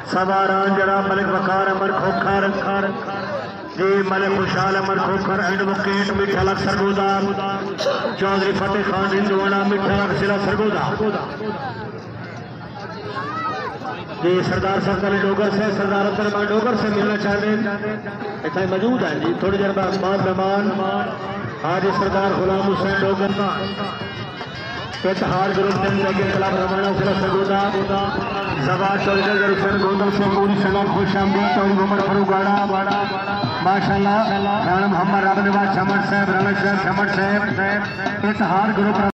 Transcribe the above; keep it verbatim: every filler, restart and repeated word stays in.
सवारान जनाब मलिक वकार अमर खोखर जी मलिक खुशहाल अमर खोखर एडवोकेट मिठा लक सरगोदा चौधरी फतेह खान हिंदुआना मिठा लक जिला सरगोदा जी सरदार साहब अली डोगर से सरदार अब्दुल डोगर से मिलना चाहते इतना मौजूद है जी। थोड़ी देर बाद मेहमान हाजी सरदार गुलाम हुसैन डोगर इतिहाद ग्रुप खिलाफ रवाना जिला सरगोदा जवाब चौधरी हुसैन गोदम से पूरी सलाम खुश आमदी चौधरी मोहम्मद फरूक गाड़ा माशाल्लाह राणा मोहम्मद राब नवाज चमन साहब राणा साहब चमन साहब इतिहाद ग्रुप